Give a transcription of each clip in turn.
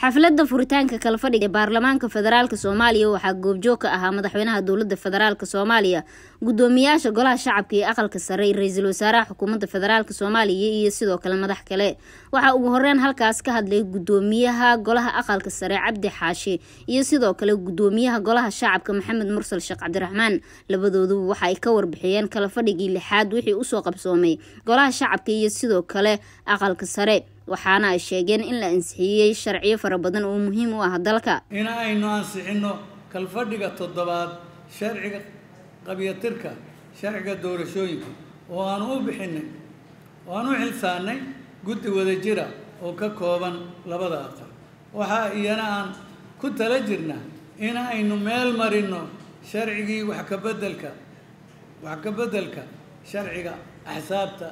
xafladda furitaanka kala fadhiga baarlamaanka federaalka Soomaaliya waxaa goobjoog ka ahaa madaxweynaha dowladda federaalka Soomaaliya, gudoomiyaasha golaha shacabka iyo aqalka sare, ra'iisul wasaaraha xukuumadda federaalka Soomaaliya iyo sidoo kale madax kale. Waxa ugu horreyn halkaas ka hadlay gudoomiyaha golaha aqalka sare Cabdi Xaashi iyo sidoo kale gudoomiyaha golaha shacabka Maxamed Mursal Sheekh Cabdiraxmaan. Labadoodu waxa ay ka warbixiyeen kala fadhigii lixaad wixii u soo qabsoomay golaha shacabka iyo sidoo kale aqalka sare. waxaana ay sheegeen in la ansixiyay sharciyo fara badan oo muhiim u ah dalka in aynu ansixino kala fadhiga toddobaad sharciga qabiyatirka sharciga doorashooyinka oo aan u bixinay oo aan u xilsaanay guddi wadajira oo ka kooban labada aqal waxa iyana aan ku tala jirnaa in aynu meel marino sharcigii wax ka bedelka sharciga axsaabta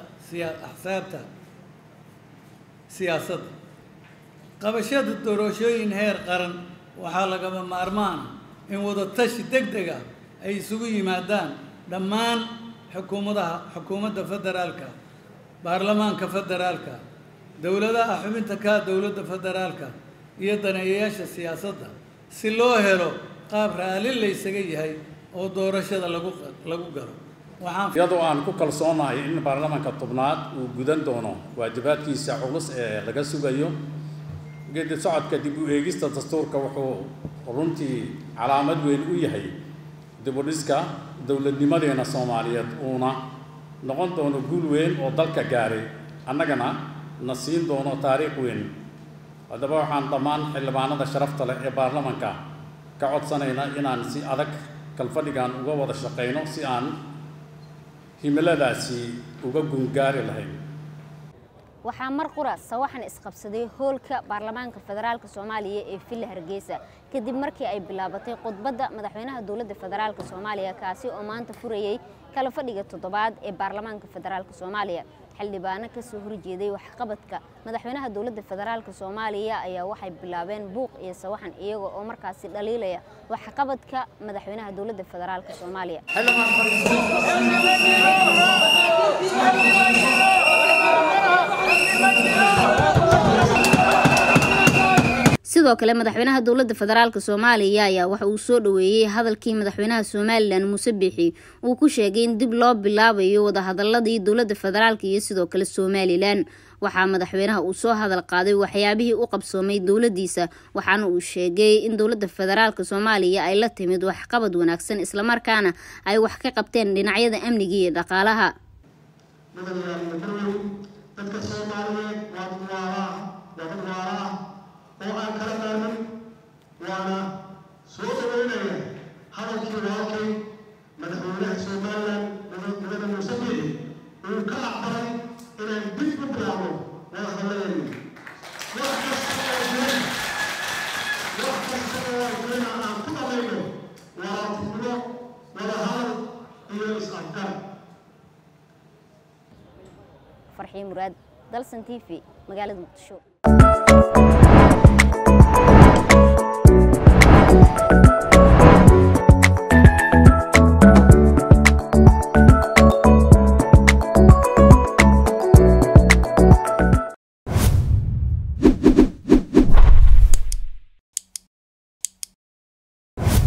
siyaasadda qabashada doorashooyin heer qaran waxaa lagama maarmaan in wada tashi degdeg ah ay isugu yimaadaan dhammaan xukuumadda federaalka baarlamaanka federaalka dowladaha xubinta ka dowladda federaalka iyo daneeyayaasha siyaasadda si loo helo qaab raali la isaga yahay oo doorashada lagu galo iyadoo aan ku kalsoonahay in baarlamaanka tobnaad uu gudan doono waajibaadkiisa culus ee laga sugayo geedi socodka dib u eegista dastuurka wuxuu runtii calaamad weyn u yahay dib u dhiska dowladnimadeena Soomaaliyeed uuna noqon doono guul weyn oo dalka gaaray annagana na siin doono taariikh weyn haddaba waxaan dhammaan xildhibaanada sharafta leh ee baarlamaanka ka codsanaynaa inaan si adag kalfadhigan uga wada shaqeyno si aan himiladaasi uga gungaari lahayn. waxaa mar qura sawaxan isqabsaday hoolka baarlamaanka federaalka Soomaaliya ee Villa Hargeysa kadib markii ay bilaabatay khudbadda madaxweynaha dowladda federaalka Soomaaliya kaasi oo maanta furayay kala fadhiga toddobaad ee baarlamaanka federaalka Soomaaliya. xildhibaano ka soo horjeeday waxqabadka madaxweynaha dowladda federaalka Soomaaliya ayaa waxay bilaabeen buuq iyo sawaxan iyaga oo markaasi dhaliilaya waxqabadka madaxweynaha dowladda federaalka Soomaaliya. sidoo kale madaxweynaha dowladda federaalka Soomaaliya ayaa waxa uu soo dhaweeyay hadalkii madaxweynaha Soomaaliland Muuse Biixi uu ku sheegay in dib loo bilaabayo wada hadaladii dowladda federaalka iyo sidoo kale Soomaaliland. waxaa madaxweynaha uu soo hadal qaaday waxyaabihii u qabsoomay dowladdiisa waxaana uu sheegay in dowladda federaalka Soomaaliya ay la timid waxqabad wanaagsan isla markaana ay wax ka qabteen dhinacyada amniga iyo dhaqaalaha. وأنا كلامي وأنا صوت ويني هذا الكلام مدحونه سومالا من المسؤولين وكأعبر إلى البيت بلاه وهذين وقت السنوات أنا كل ليلة وأطلع وهذا يسأل فرحي مراد دلسن تيفي مقالة مقدشو.